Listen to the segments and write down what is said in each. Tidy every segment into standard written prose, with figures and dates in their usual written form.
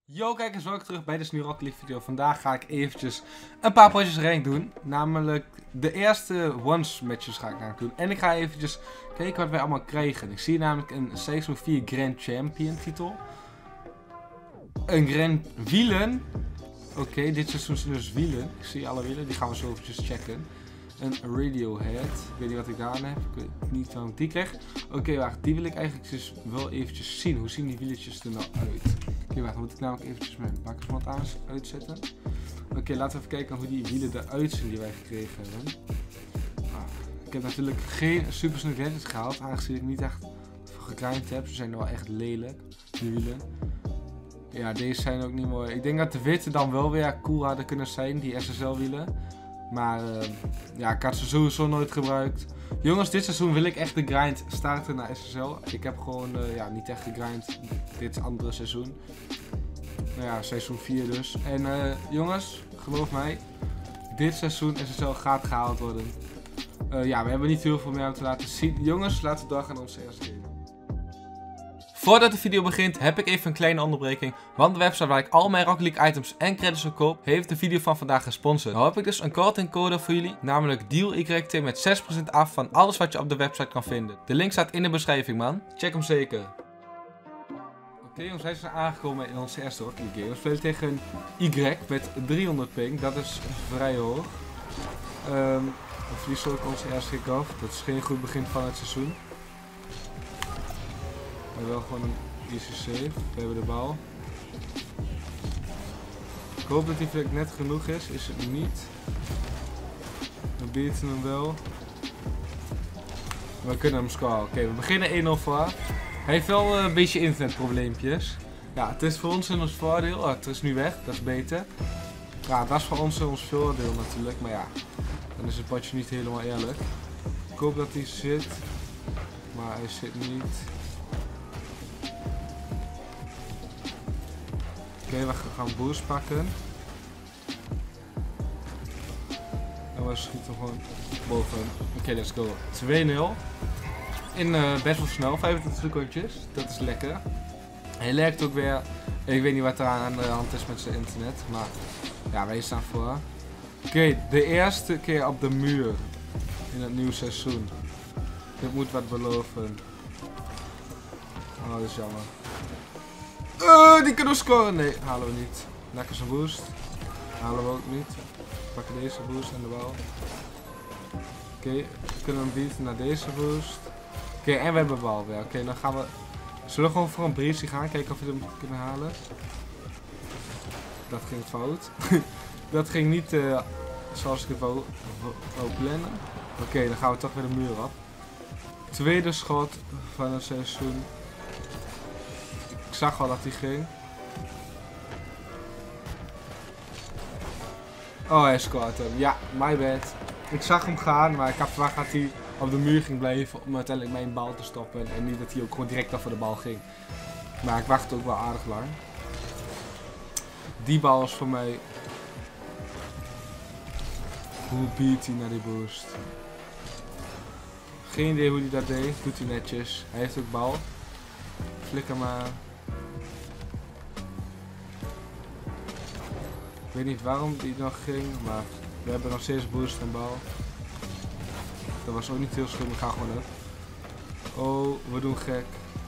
Yo kijkers, welkom terug bij deze nieuwe Rocket League video. Vandaag ga ik eventjes een paar potjes rank doen. Namelijk de eerste ones matches ga ik namelijk doen. En ik ga eventjes kijken wat wij allemaal krijgen. Ik zie namelijk een Seizoen 4 Grand Champion titel. Een Grand Wielen. Oké, dit seizoen zijn dus wielen. Ik zie alle wielen, die gaan we zo eventjes checken. Een Radiohead. Ik weet niet wat ik daar aan heb. Ik weet niet waarom ik die kreeg. Oké, wacht. Die wil ik eigenlijk dus wel eventjes zien. Hoe zien die wieletjes er nou uit? Oké, wacht. Dan moet ik namelijk eventjes mijn bakkersmat uitzetten. Oké, laten we even kijken hoe die wielen eruit zien die wij gekregen hebben. Ik heb natuurlijk geen super snel gadgets gehaald. Aangezien ik niet echt gegrind heb. Ze zijn wel echt lelijk. Die wielen. Ja, deze zijn ook niet mooi. Ik denk dat de witte dan wel weer cool hadden kunnen zijn. Die SSL wielen. Maar ja, ik had ze sowieso nooit gebruikt. Jongens, dit seizoen wil ik echt de grind starten naar SSL. Ik heb gewoon ja, niet echt gegrind dit andere seizoen. Nou ja, seizoen 4 dus. En jongens, geloof mij, dit seizoen SSL gaat gehaald worden. Ja, we hebben niet heel veel meer om te laten zien. Jongens, laten we doorgaan naar onze eerste game. Voordat de video begint heb ik even een kleine onderbreking, want de website waar ik al mijn Rocket League items en credits verkoop, heeft de video van vandaag gesponsord. Nou heb ik dus een kortingcode voor jullie, namelijk DEALYT met 6% af van alles wat je op de website kan vinden. De link staat in de beschrijving, man. Check hem zeker. Oké, jongens, wij zijn aangekomen in onze eerste Rocket League game. We spelen tegen een Y met 300 ping, dat is vrij hoog. We verliezen ook onze eerste kick-off, dat is geen goed begin van het seizoen. We hebben wel gewoon een easy save. We hebben de bal. Ik hoop dat die net genoeg is. Is het niet. We beaten hem wel. We kunnen hem scoren. Oké, we beginnen 1-0 voor. Hij heeft wel een beetje internetprobleempjes. Ja, het is voor ons in ons voordeel. Oh, het is nu weg. Dat is beter. Ja, dat is voor ons in ons voordeel natuurlijk. Maar ja, dan is het potje niet helemaal eerlijk. Ik hoop dat hij zit. Maar hij zit niet. Oké, we gaan boost pakken. En we schieten gewoon boven. Oké, let's go. 2-0. In best wel snel, 25 secondjes. Dat is lekker. Hij lijkt ook weer. Ik weet niet wat er aan de hand is met zijn internet. Maar ja, wij staan voor. Oké, de eerste keer op de muur. In het nieuwe seizoen. Dit moet wat beloven. Oh, dat is jammer. Die kunnen we scoren. Nee, halen we niet. Lekker zijn boost. Halen we ook niet. We pakken deze boost en de bal. Oké, we kunnen hem beaten naar deze boost. Oké, en we hebben de bal weer. Oké, dan gaan we. Zullen we gewoon voor een breezie gaan? Kijken of we hem kunnen halen. Dat ging fout. Dat ging niet zoals ik het wou plannen. Oké, dan gaan we toch weer de muur op. Tweede schot van het seizoen. Ik zag al dat hij ging. Oh, hij scoort hem. Ja, my bad. Ik zag hem gaan, maar ik had verwacht dat hij op de muur ging blijven om uiteindelijk mijn bal te stoppen. En niet dat hij ook gewoon direct over de bal ging. Maar ik wachtte ook wel aardig lang. Die bal is voor mij. Hoe beat hij naar die boost? Geen idee hoe hij dat deed. Doet hij netjes. Hij heeft ook bal. Flikker maar. Ik weet niet waarom die nog ging, maar we hebben nog steeds boost en bal. Dat was ook niet heel slim, ik ga gewoon up. Oh, we doen gek.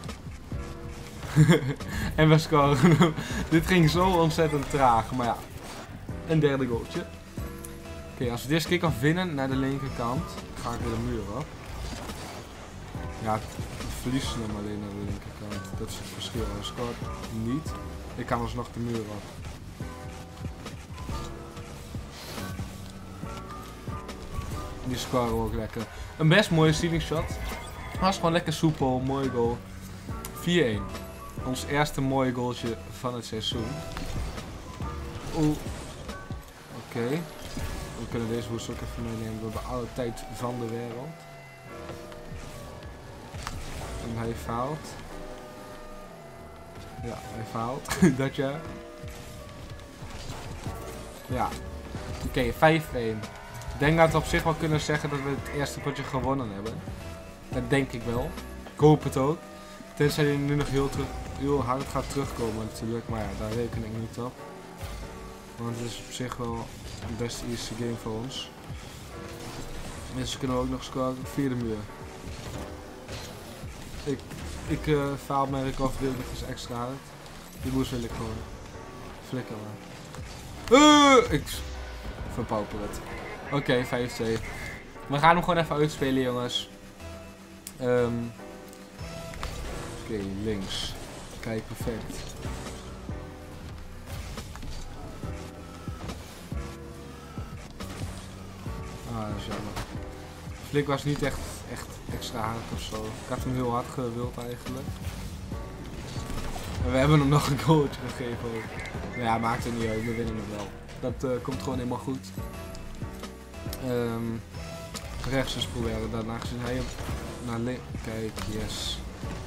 En we scoren. Dit ging zo ontzettend traag, maar ja. Een derde goaltje. Oké, als we deze kick-off winnen naar de linkerkant, ga ik weer de muur op. Ja, we verliezen hem alleen naar de linkerkant. Dat is het verschil. Hij scoort niet. Ik kan alsnog de muur op. Die scoren ook lekker. Een best mooie ceiling shot. Was gewoon lekker soepel, mooi goal. 4-1. Ons eerste mooie goaltje van het seizoen. Oeh. Oké. We kunnen deze boost ook even meenemen. We hebben alle tijd van de wereld. En hij faalt. Ja, hij faalt. Dat ja. Ja. Oké, 5-1. Ik denk dat we op zich wel kunnen zeggen dat we het eerste potje gewonnen hebben. Dat denk ik wel. Ik hoop het ook. Tenzij hij nu nog heel terug heel hard gaat terugkomen natuurlijk, maar ja, daar reken ik niet op. Want het is op zich wel een best easy game voor ons. Mensen kunnen ook nog scoren via de muur. Ik faal mijn recovery nog eens extra hard. Die boost wil ik gewoon flikken maar. Ik verpauper het. Oké, 5-2. We gaan hem gewoon even uitspelen jongens. Oké, links. Kijk, perfect. Ah, dat is jammer. Flik was niet echt extra hard ofzo. Ik had hem heel hard gewild eigenlijk. En we hebben hem nog een goaltje gegeven ook. Maar ja, maakt het niet uit, we winnen hem wel. Dat komt gewoon helemaal goed. Rechts eens proberen dan, aangezien hij hem naar links... Kijk, yes.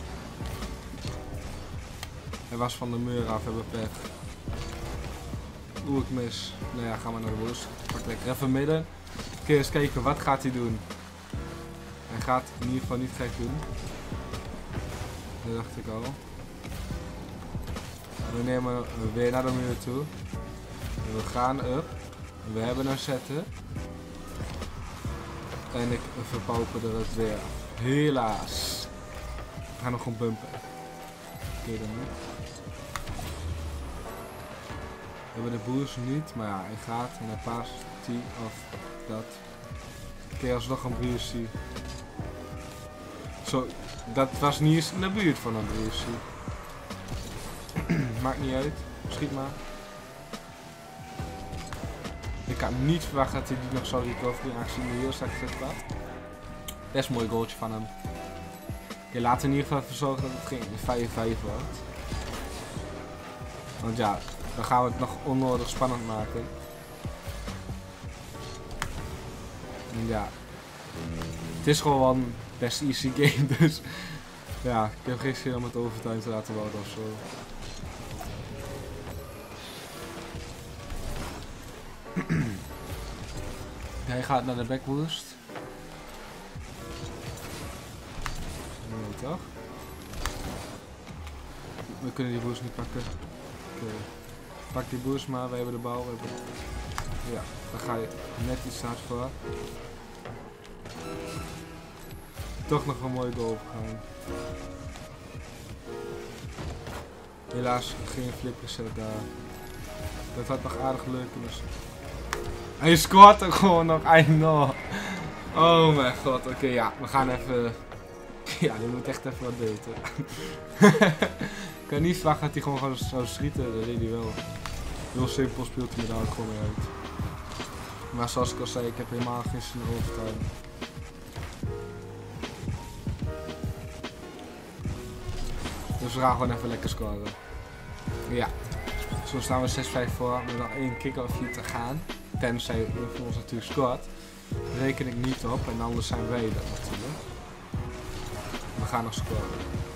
Hij was van de muur af, hebben pech. Oeh, ik mis. Nou ja, gaan we naar de boost. Pak lekker even midden. Oké, eens kijken, wat gaat hij doen? Hij gaat in ieder geval niet gek doen. Dat dacht ik al. We nemen weer naar de muur toe. En we gaan up. We hebben een zetten. En ik verpauper er het weer. Helaas. We gaan nog gewoon bumpen. Oké, dan niet. We hebben de boost niet, maar ja, hij gaat en hij paast die of dat. Oké, alsnog een bruisie. Zo, dat was niet eens in de buurt van een bruisie. Maakt niet uit, schiet maar. Ik had niet verwacht dat hij die nog zou recoveren, aangezien hij heel sterk gezet was. Best een mooi goaltje van hem. Oké, laten we in ieder geval ervoor zorgen dat het geen 5-5 wordt. Want ja, dan gaan we het nog onnodig spannend maken. En ja, het is gewoon wel een best easy game, dus ja, ik heb geen zin om het overtime te laten worden ofzo. Hij gaat naar de backboost. Nee toch? We kunnen die boost niet pakken. Oké. Pak die boost maar, we hebben de bal. Ja, dan ga je net iets hard voor. Toch nog een mooie goal opgegaan. Helaas geen flip gezet daar. Dat had nog aardig leuk kunnen zijn. Hij scoort er gewoon nog, I know. Oh mijn god, oké, ja, we gaan even... Ja, die moet echt even wat beter. Ik kan niet verwachten dat hij gewoon zou schieten, dat deed hij wel. Heel simpel speelt hij me daar ook gewoon mee uit. Maar zoals ik al zei, ik heb helemaal geen zin in overtime. Dus we gaan gewoon even lekker scoren. Ja, zo staan we 6-5 voor, met nog 1 kick-off hier te gaan. Tenzij een van ons natuurlijk scoort. Daar reken ik niet op en anders zijn wij dat natuurlijk. We gaan nog scoren.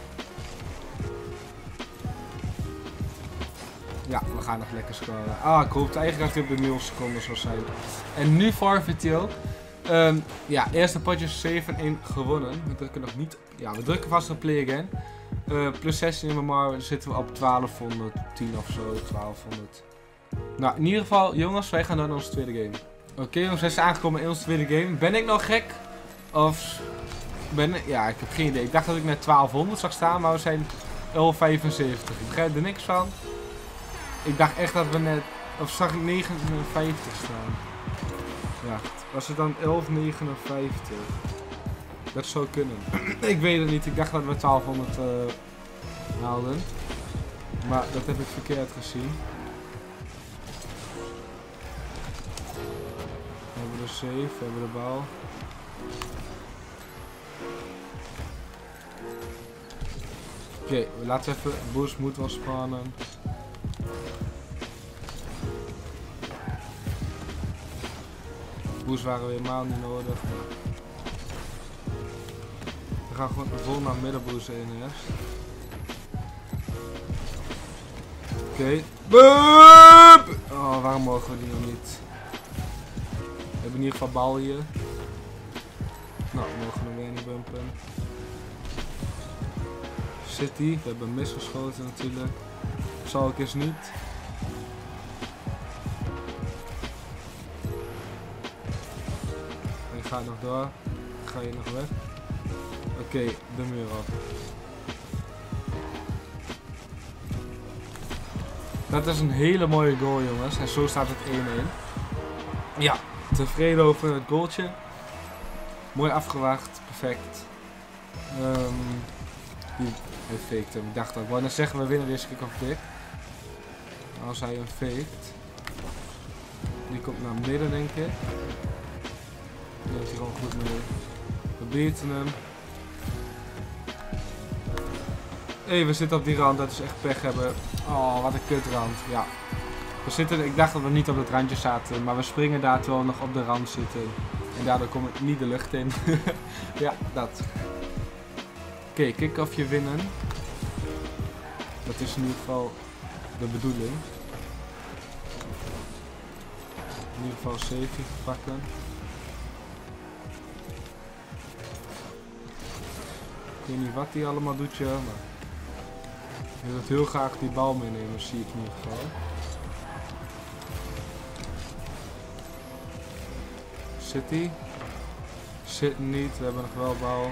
Ja, we gaan nog lekker scoren. Ah, ik hoopte eigenlijk dat hij op de 0 seconden zou zijn. En nu forfeit hij ook. Ja, eerste potje 7-1 gewonnen. We drukken nog niet... Ja, we drukken vast op play again. Plus 16 in mijn mar, dan zitten we op 1210 of zo, 1200. Nou, in ieder geval, jongens, wij gaan door naar onze tweede game. Oké, jongens, wij zijn aangekomen in onze tweede game. Ben ik nou gek? Of ben ik... Ja, ik heb geen idee. Ik dacht dat ik net 1200 zag staan, maar we zijn 1175. Ik begrijp er niks van. Ik dacht echt dat we net... Of zag ik 59 staan? Ja, was het dan 1159? Dat zou kunnen. Ik weet het niet, ik dacht dat we 1200 haalden. Maar dat heb ik verkeerd gezien. We hebben de save, we hebben de bal. Oké, laten we even... Boost moet wel spannen. Boost waren we helemaal niet nodig. We gaan gewoon vol naar middenboost in eerst. Oké. Boop! Oh, waarom mogen we die nog niet? We hebben in ieder geval bal hier. Nou, we mogen hem weer niet bumpen. City, we hebben misgeschoten natuurlijk. Zal ik eens niet. En je gaat nog door. Ga je nog weg? Oké, de muur op. Dat is een hele mooie goal, jongens. En zo staat het 1-1. Ja, tevreden over het goaltje. Mooi afgewacht, perfect. Hij faked hem. Ik dacht dat. Ik wou net zeggen, we winnen deze kick-off dik. Als hij hem faked. Die komt naar midden, denk ik. Die heeft hij gewoon goed mee. We beaten hem. Hé, we zitten op die rand. Dat is echt pech hebben. Oh, wat een kutrand. Ja. We zitten, ik dacht dat we niet op het randje zaten. Maar we springen daar terwijl we nog op de rand zitten. En daardoor kom ik niet de lucht in. Ja, dat. Oké, kick-offje winnen. Dat is in ieder geval de bedoeling. In ieder geval safety pakken. Ik weet niet wat hij allemaal doet, ja, maar ik wil heel graag die bal meenemen, zie ik in ieder geval. City. Zit niet, we hebben nog wel bal.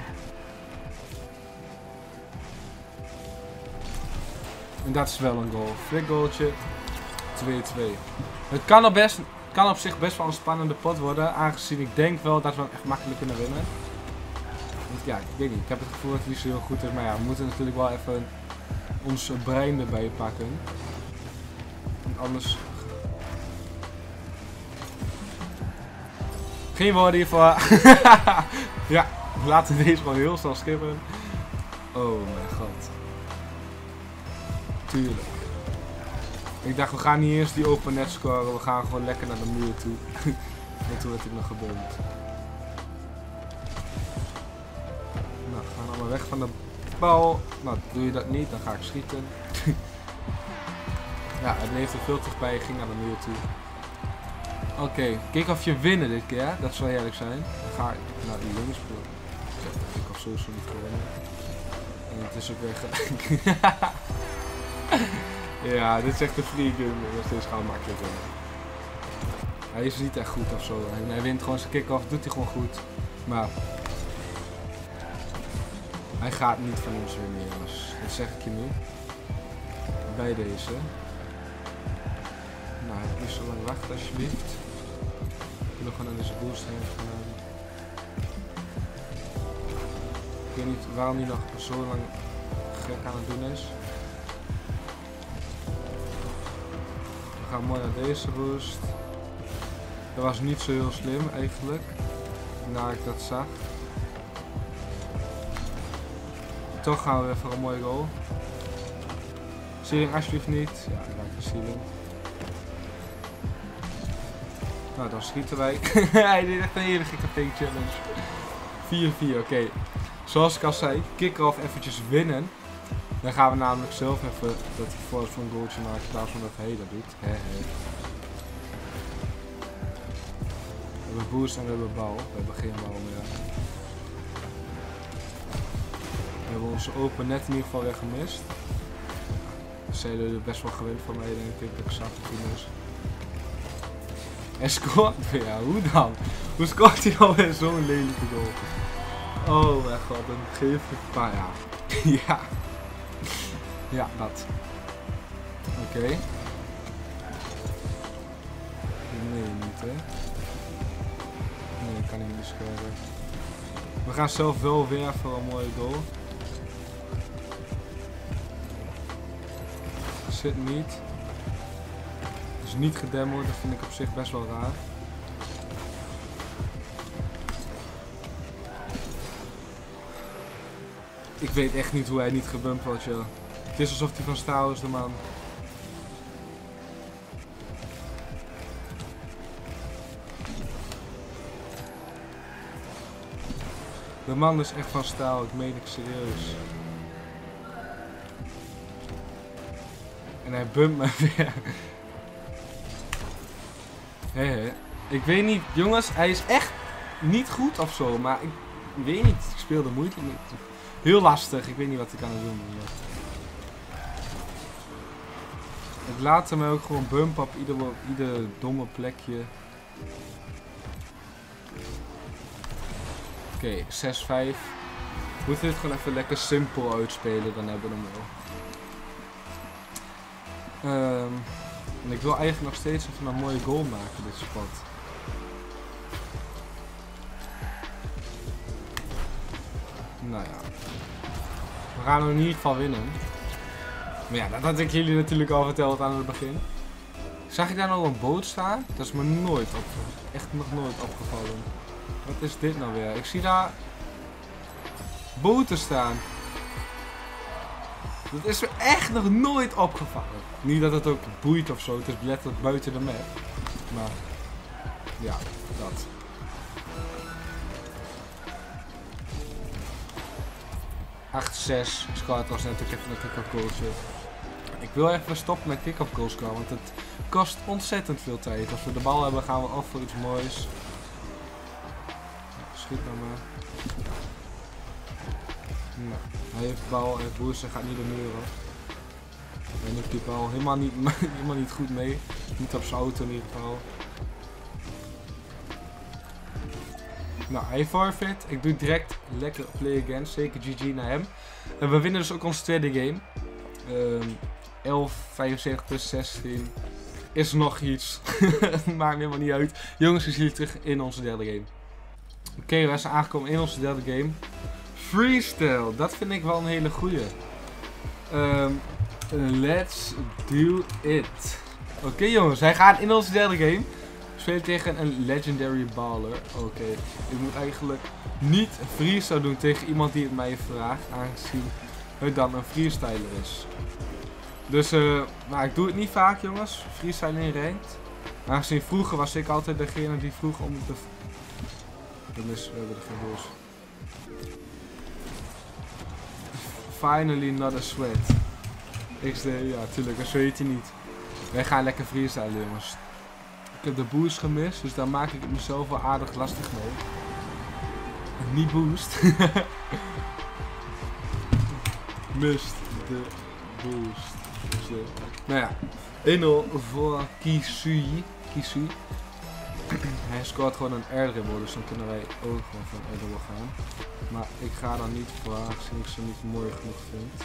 En dat is wel een goal. Flik goaltje. 2-2. Het kan op zich best wel een spannende pot worden. Aangezien ik denk wel dat we hem echt makkelijk kunnen winnen. Want ja, ik weet niet. Ik heb het gevoel dat het niet zo heel goed is. Maar ja, we moeten natuurlijk wel even ons brein erbij pakken. En anders... Geen woorden hiervoor. Ja, laten we deze gewoon heel snel skippen. Oh mijn god. Tuurlijk. Ik dacht, we gaan niet eerst die open net scoren. We gaan gewoon lekker naar de muur toe. En toen werd het nog gebeurd. Nou, we gaan allemaal weg van de bal. Nou, doe je dat niet, dan ga ik schieten. Ja, het bleef er veel te bij. Ik ging naar de muur toe. Oké, kick-offje winnen dit keer. Dat zou heerlijk zijn. Dan ga ik naar die links. Ik zeg dat kick-off sowieso niet gewonnen. En het is ook weer gelijk. Ja, dit is echt een free game. Dat is gewoon makkelijk. Hij is niet echt goed of zo. Hij wint gewoon zijn kick-off, doet hij gewoon goed. Maar hij gaat niet van ons winnen, jongens. Dat zeg ik je nu. Bij deze. Nou, niet zo lang wachten alsjeblieft. Ik wil nog gewoon naar deze boost heen gaan. Ik weet niet waarom hij nog zo lang gek aan het doen is. We gaan mooi naar deze boost. Dat was niet zo heel slim eigenlijk. Na ik dat zag. Toch gaan we weer voor een mooie goal. Ceiling alsjeblieft niet. Ja, ik raak de ceiling. Nou, dan schieten wij. Hij deed echt een hele gekke fake challenge. 4-4, oké. Zoals ik al zei, kick-off eventjes winnen. Dan gaan we namelijk zelf even dat hij voor ons een goaltje maakt in plaats van dat hij dat doet. We hebben boost en we hebben bal. We hebben geen bal meer. We hebben onze open net in ieder geval weer gemist. Ze zijn er best wel gewend van mij, denk ik, dat ik zag dat hij is. En scoort weer, ja, hoe dan? Hoe scoort hij alweer zo'n lelijke goal? Oh mijn god, dan geef ik een paar jaar. Ja. Ja, dat. Oké. Nee, niet hè. Nee, ik kan niet meer scoren. We gaan zelf wel weer voor een mooie goal. Zit niet. Is niet gedemoed, dat vind ik op zich best wel raar. Ik weet echt niet hoe hij niet gebumpt wordt, joh. Het is alsof hij van staal is, de man. De man is echt van staal, ik meen ik serieus. En hij bumpt me weer. Hé, ik weet niet, jongens, hij is echt niet goed of zo, maar ik weet niet, ik speel de moeite niet. heel lastig. Ik weet niet wat ik aan het doen ben. Ik laat hem ook gewoon bumpen op ieder domme plekje. Oké, 6-5. We moeten dit gewoon even lekker simpel uitspelen, dan hebben we hem wel. En ik wil eigenlijk nog steeds even een mooie goal maken, dit spot. Nou ja. We gaan hem in ieder geval winnen. Maar ja, dat had ik jullie natuurlijk al verteld aan het begin. Zag ik daar nog een boot staan? Dat is me nooit opgevallen. Echt nog nooit opgevallen. Wat is dit nou weer? Ik zie daar boten staan. Dat is me echt nog nooit opgevallen. Niet dat het ook boeit of zo. Het is letterlijk buiten de map. Maar ja, dat. Scout was net ook even een kick-off goaltje. Ik wil even stoppen met kick-off goals scoren, want het kost ontzettend veel tijd. Als we de bal hebben gaan we af voor iets moois. Schiet nou maar. Nou, hij heeft de bal en Boerse gaat niet de muur op. Hij neemt die bal helemaal niet goed mee. Niet op zijn auto in ieder geval. Nou, hij forfeit. Ik doe direct lekker play again. Zeker GG naar hem. En we winnen dus ook onze tweede game. 11-75 plus 16. Is nog iets. Maakt helemaal niet uit. Jongens, we zien jullie terug in onze derde game. Oké, we zijn aangekomen in onze derde game. Freestyle. Dat vind ik wel een hele goeie. Let's do it. Oké, jongens, hij gaat in onze derde game. Spelen tegen een legendary baller. Oké, ik moet eigenlijk niet freestyle doen tegen iemand die het mij vraagt, aangezien het dan een freestyler is. Dus, nou, ik doe het niet vaak, jongens. Freestyle in ranked. Aangezien vroeger was ik altijd degene die vroeg om te... Dus, we hebben er geen goals. Finally not a sweat. XD, ja, tuurlijk, dat weet je niet. Wij gaan lekker freestylen, jongens. Ik heb de boost gemist, dus daar maak ik het mezelf wel aardig lastig mee. Niet boost. Mist de boost. Dus, nou ja, 1-0 voor Kisui. Hij scoort gewoon een airdribble, dus dan kunnen wij ook gewoon van airdribble gaan. Maar ik ga dan niet voor, aangezien ik ze niet mooi genoeg vind.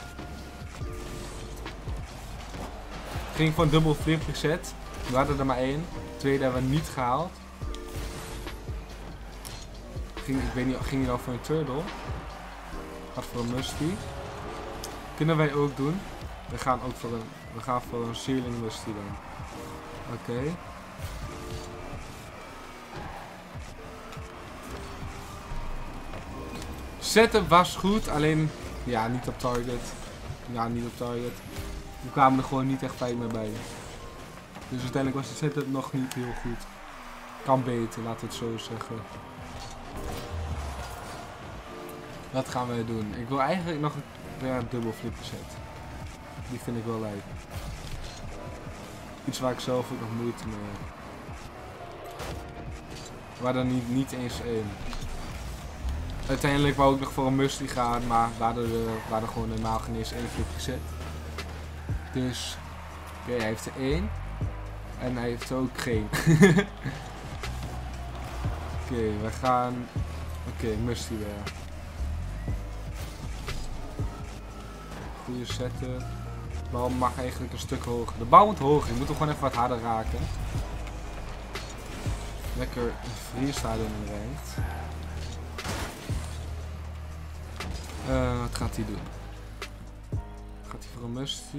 Ik ging voor een dubbel flip gezet. We hadden er maar 1. Tweede hebben we niet gehaald. Ik weet niet, ging hij nou voor een turtle? Gaat voor een musty. Kunnen wij ook doen. We gaan voor een ceiling musty dan. Oké. Setup was goed, alleen ja, niet op target. Ja, niet op target. We kwamen er gewoon niet echt fijn meer bij. Dus uiteindelijk was de setup nog niet heel goed. Kan beter, laten we het zo zeggen. Wat gaan wij doen? Ik wil eigenlijk nog een dubbel flip set. Die vind ik wel leuk. Iets waar ik zelf ook nog moeite mee heb. Waar dan niet eens één. Uiteindelijk wou ik nog voor een musty gaan, maar we hadden gewoon normaal geen eens één flip gezet. Dus oké, hij heeft er 1. En hij heeft er ook geen. Oké, we gaan... Oké, musty weer. Goede zetten. De bal mag eigenlijk een stuk hoger. De bal moet hoger, je moet hem gewoon even wat harder raken. Lekker freestyle in de ranked. Wat gaat hij doen? Gaat hij voor een musty?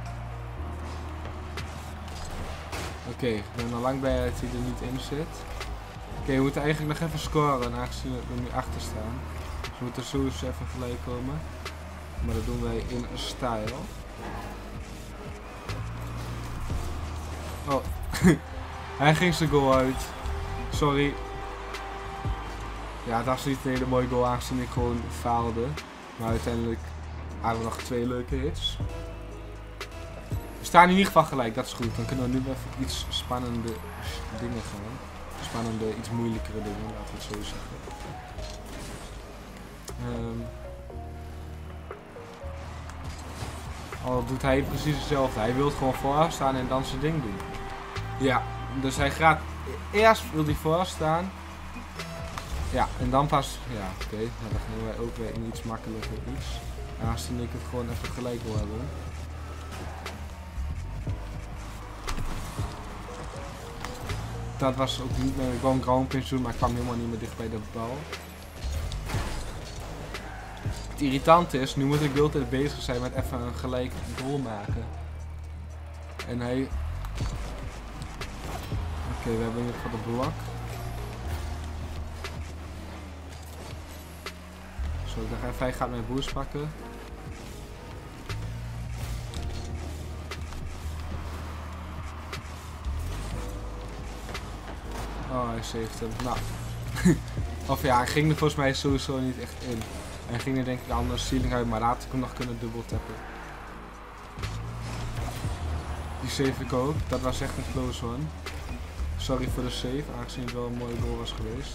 Oké, ik ben al lang blij dat hij er niet in zit. Oké, we moeten eigenlijk nog even scoren, aangezien we nu achter staan. Dus we moeten sowieso even gelijk komen. Maar dat doen wij in style. Oh, hij ging zijn goal uit. Sorry. Ja, het was niet een hele mooie goal, aangezien ik gewoon faalde. Maar uiteindelijk hadden we nog 2 leuke hits. We staan in ieder geval gelijk, dat is goed. Dan kunnen we nu even iets spannende dingen gaan. Spannende, iets moeilijkere dingen, laten we het zo zeggen. Al doet hij precies hetzelfde. Hij wil gewoon vooraf staan en dan zijn ding doen. Ja, dus hij gaat... Eerst wil hij vooraf staan. Ja, en dan pas... Ja, oké. Nou, dan gaan wij ook weer in iets makkelijker iets. Aangezien ik het gewoon even gelijk wil hebben. Dat was ook niet meer gewoon ground pinch doen, maar ik kwam helemaal niet meer dicht bij de bal. Het irritante is, nu moet ik de hele tijd bezig zijn met even een gelijk goal maken. En hij... Oké, we hebben in ieder geval de blok. Zo, ik dacht even, hij gaat mijn boost pakken. Oh, hij saved hem. Nou. Of ja, hij ging er volgens mij sowieso niet echt in. Hij ging er denk ik anders ceiling uit, maar later had ik hem nog kunnen dubbel tappen. Die save ik ook. Dat was echt een close one. Sorry voor de save, aangezien het wel een mooie goal was geweest.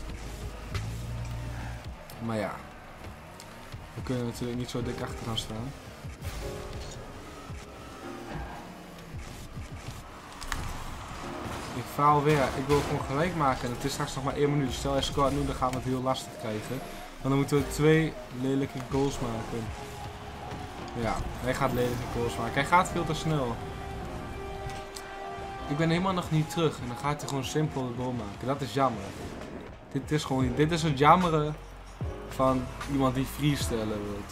Maar ja. We kunnen natuurlijk niet zo dik achter gaan staan. Ik faal weer. Ik wil gewoon gelijk maken. En het is straks nog maar 1 minuut. Stel hij scoort nu, dan gaan we het heel lastig krijgen. Want dan moeten we 2 lelijke goals maken. Ja, hij gaat lelijke goals maken. Hij gaat veel te snel. Ik ben helemaal nog niet terug. En dan gaat hij gewoon simpel de goal maken. Dat is jammer. Dit is het jammere van iemand die freestylen wil.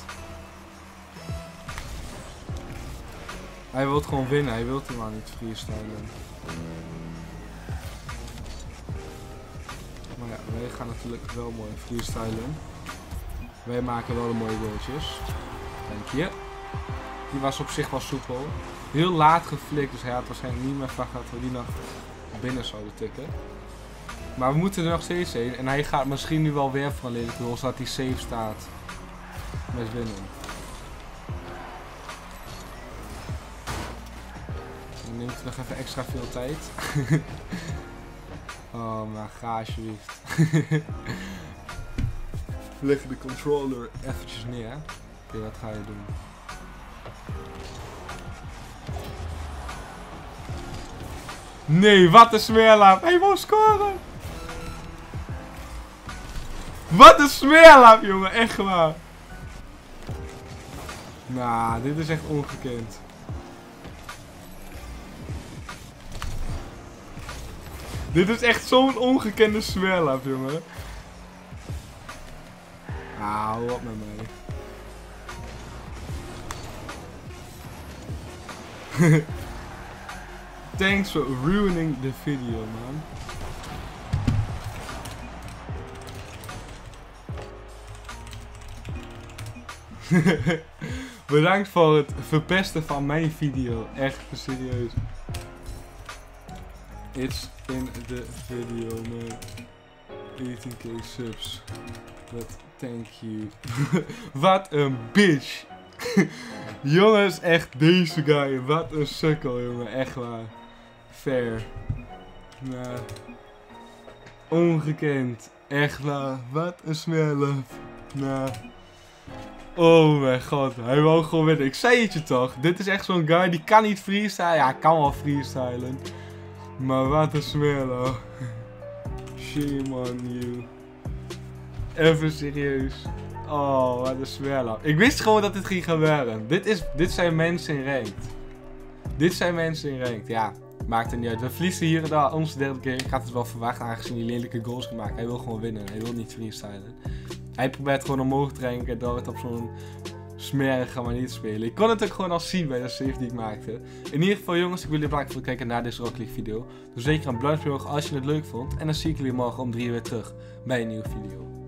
Hij wil gewoon winnen. Hij wil helemaal niet freestylen. Maar ja, wij gaan natuurlijk wel mooi freestylen. Wij maken wel de mooie goaltjes. Dank je. Die was op zich wel soepel. Heel laat geflikt, dus hij had waarschijnlijk niet meer verwacht dat we die nog binnen zouden tikken. Maar we moeten er nog steeds heen. En hij gaat misschien nu wel weer voor een lelijke goal, zodat hij safe staat met winnen. Dan neemt hij nog even extra veel tijd. Oh, maar ga alsjeblieft. Leg de controller eventjes neer. Oké, wat ga je doen? Nee, wat een smeerlap! Hij wou scoren! Wat een smeerlap, jongen! Echt waar! Nou, dit is echt ongekend. Dit is echt zo'n ongekende smeerlap, jongen. Ah, hou op met mij. Thanks for ruining the video, man. Bedankt voor het verpesten van mijn video. Echt serieus. It's in the video, man. 18k subs. But thank you. Wat een bitch. Jongens, echt deze guy. Wat een sukkel, jongen. Echt waar. Fair. Nou. Ongekend. Echt waar. Wat een smerlap. Nou. Oh mijn god. Hij wou gewoon winnen. Ik zei het je toch. Dit is echt zo'n guy die kan niet freestylen. Ja, hij kan wel freestylen. Maar wat een smerlap. Shame on you. Even serieus. Oh, wat een smerlap. Ik wist gewoon dat dit ging gebeuren. Dit zijn mensen in ranked. Dit zijn mensen in ranked. Ja, maakt het niet uit. We verliezen hier en daar onze derde keer. Ik had het wel verwachten aangezien hij lelijke goals gemaakt. Hij wil gewoon winnen. Hij wil niet freestylen. Hij probeert gewoon omhoog te ranken door het op zo'n smerige manier te spelen. Ik kon het ook gewoon al zien bij de save die ik maakte. In ieder geval jongens, ik wil jullie bedanken voor het kijken naar deze Rocket League video. Doe zeker een duimpje omhoog als je het leuk vond. En dan zie ik jullie morgen om 3 uur weer terug bij een nieuwe video.